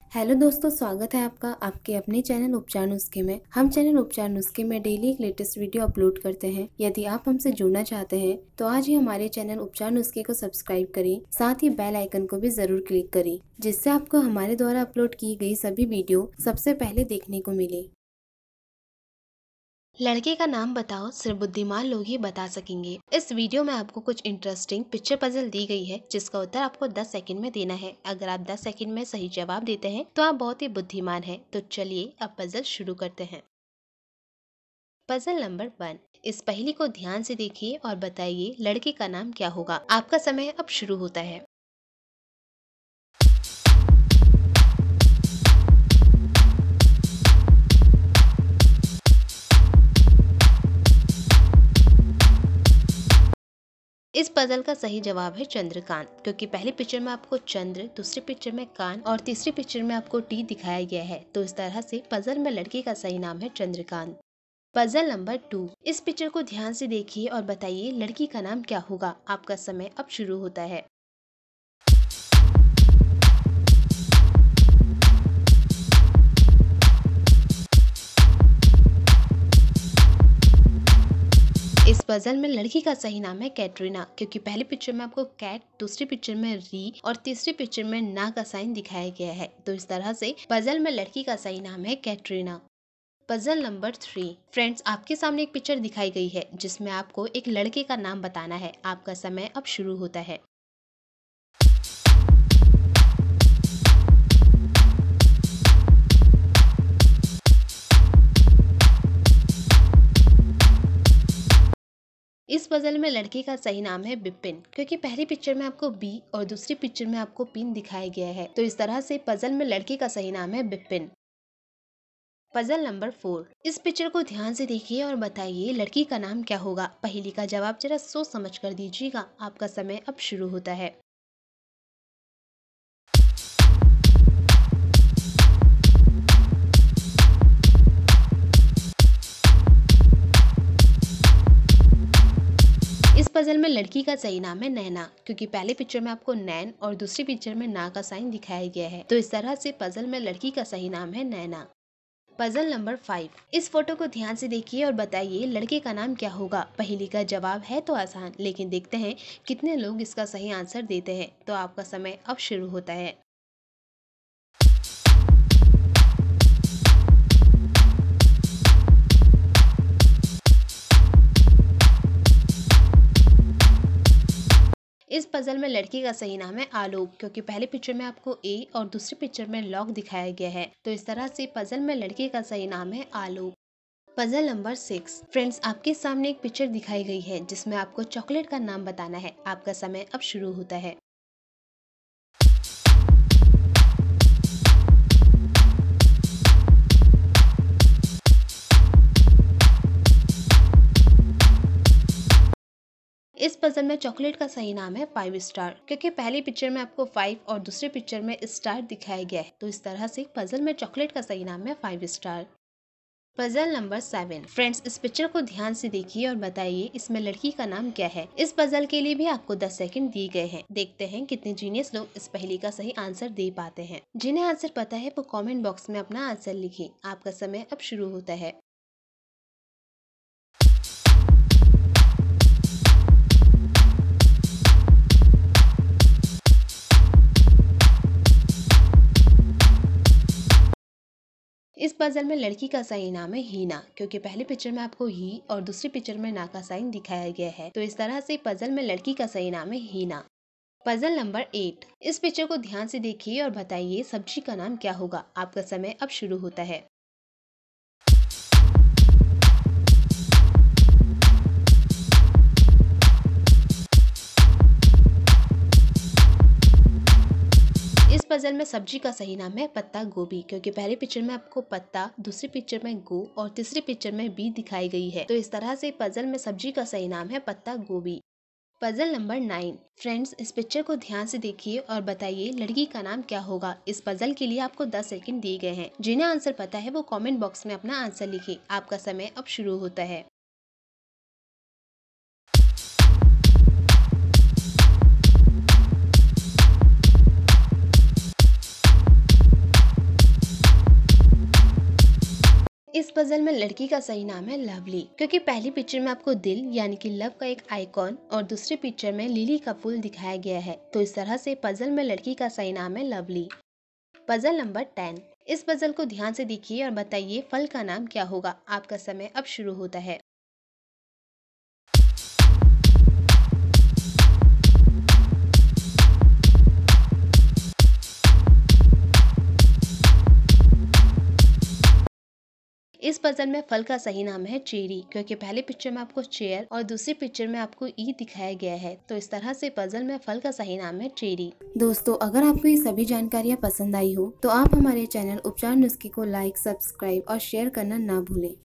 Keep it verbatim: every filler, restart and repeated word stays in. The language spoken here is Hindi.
हेलो दोस्तों, स्वागत है आपका आपके अपने चैनल उपचार नुस्खे में। हम चैनल उपचार नुस्खे में डेली एक लेटेस्ट वीडियो अपलोड करते हैं। यदि आप हमसे जुड़ना चाहते हैं तो आज ही हमारे चैनल उपचार नुस्खे को सब्सक्राइब करें, साथ ही बेल आइकन को भी जरूर क्लिक करें, जिससे आपको हमारे द्वारा अपलोड की गई सभी वीडियो सबसे पहले देखने को मिले। लड़के का नाम बताओ, सिर्फ बुद्धिमान लोग ही बता सकेंगे। इस वीडियो में आपको कुछ इंटरेस्टिंग पिक्चर पजल दी गई है, जिसका उत्तर आपको दस सेकंड में देना है। अगर आप दस सेकंड में सही जवाब देते हैं तो आप बहुत ही बुद्धिमान हैं। तो चलिए अब पजल शुरू करते हैं। Puzzle number one. इस पहेली को ध्यान से देखिए और बताइए लड़के का नाम क्या होगा। आपका समय अब शुरू होता है। इस पजल का सही जवाब है चंद्रकांत, क्योंकि पहली पिक्चर में आपको चंद्र, दूसरी पिक्चर में कान और तीसरी पिक्चर में आपको टी दिखाया गया है। तो इस तरह से पजल में लड़के का सही नाम है चंद्रकांत। Puzzle number two. इस पिक्चर को ध्यान से देखिए और बताइए लड़की का नाम क्या होगा। आपका समय अब शुरू होता है। इस पजल में लड़की का सही नाम है कैटरीना, क्योंकि पहली पिक्चर में आपको कैट, दूसरी पिक्चर में री और तीसरी पिक्चर में ना का साइन दिखाया गया है। तो इस तरह से पजल में लड़की का सही नाम है Katrina. Puzzle number three. Friends, आपके सामने एक पिक्चर दिखाई गई है जिसमें आपको एक लड़के का नाम बताना है। आपका समय अब शुरू होता है। इस पजल में लड़के का सही नाम है बिपिन, क्योंकि पहली पिक्चर में आपको बी और दूसरी पिक्चर में आपको पिन दिखाया गया है। तो इस तरह से पजल में लड़के का सही नाम है बिपिन। Puzzle number four. इस पिक्चर को ध्यान से देखिए और बताइए लड़की का नाम क्या होगा। पहेली का जवाब जरा सोच समझ कर दीजिएगा। आपका समय अब शुरू होता है। इस पजल में लड़की का सही नाम है नैना, क्योंकि पहले पिक्चर में आपको नैन और दूसरी पिक्चर में ना का साइन दिखाया गया है। तो इस तरह से पजल में लड़की का सही नाम है नैना। Puzzle number five. इस फोटो को ध्यान से देखिए और बताइए लड़के का नाम क्या होगा। पहेली का जवाब है तो आसान, लेकिन देखते हैं कितने लोग इसका सही आंसर देते हैं। तो आपका समय अब शुरू होता है। इस पजल में लड़की का सही नाम है आलोक, क्योंकि पहले पिक्चर में आपको ए और दूसरी पिक्चर में लॉक दिखाया गया है। तो इस तरह से पजल में लड़के का सही नाम है Alok. Puzzle number six. Friends, आपके सामने एक पिक्चर दिखाई गई है जिसमें आपको चॉकलेट का नाम बताना है। आपका समय अब शुरू होता है। इस पजल में चॉकलेट का सही नाम है फाइव स्टार, क्योंकि पहली पिक्चर में आपको फाइव और दूसरी पिक्चर में स्टार दिखाया गया है। तो इस तरह से पजल में चॉकलेट का सही नाम है five star. Puzzle number seven. Friends, इस पिक्चर को ध्यान से देखिए और बताइए इसमें लड़की का नाम क्या है। इस पजल के लिए भी आपको दस सेकंड दिए गए हैं। देखते हैं कितने जीनियस लोग इस पहेली का सही आंसर दे पाते हैं। जिन्हें आंसर पता है वो कमेंट बॉक्स में अपना आंसर लिखिए। आपका समय अब शुरू होता है। इस पजल में लड़की का सही नाम है हीना, क्योंकि पहली पिक्चर में आपको ही और दूसरी पिक्चर में ना का साइन दिखाया गया है। तो इस तरह से पजल में लड़की का सही नाम है हीना। Puzzle number eight. इस पिक्चर को ध्यान से देखिए और बताइए सब्जी का नाम क्या होगा। आपका समय अब शुरू होता है। इस पजल में सब्जी का सही नाम है पत्ता गोभी, क्योंकि पहली पिक्चर में आपको पत्ता, दूसरी पिक्चर में गो और तीसरी पिक्चर में बी दिखाई गई है। तो इस तरह से पजल में सब्जी का सही नाम है पत्ता गोभी। Puzzle number nine. फ्रेंड्स, इस पिक्चर को ध्यान से देखिए और बताइए लड़की का नाम क्या होगा। इस पजल के लिए आपको दस सेकंड दिए गए हैं। जिन्हें आंसर पता है वो कमेंट बॉक्स में अपना आंसर लिखिए। आपका समय अब शुरू होता है। इस पजल में लड़की का सही नाम है लवली, क्योंकि पहली पिक्चर में आपको दिल यानी कि लव का एक आइकॉन और दूसरी पिक्चर में लिली का फूल दिखाया गया है। तो इस तरह से पजल में लड़की का सही नाम है लवली। Puzzle number ten. इस पजल को ध्यान से देखिए और बताइए फल का नाम क्या होगा। आपका समय अब शुरू होता है। इस पजल में फल का सही नाम है चेरी, क्योंकि पहले पिक्चर में आपको चेयर और दूसरी पिक्चर में आपको ई दिखाया गया है। तो इस तरह से पजल में फल का सही नाम है चेरी। दोस्तों, अगर आपको ये सभी जानकारियाँ पसंद आई हो तो आप हमारे चैनल उपचार नुस्खे को लाइक, सब्सक्राइब और शेयर करना ना भूलें।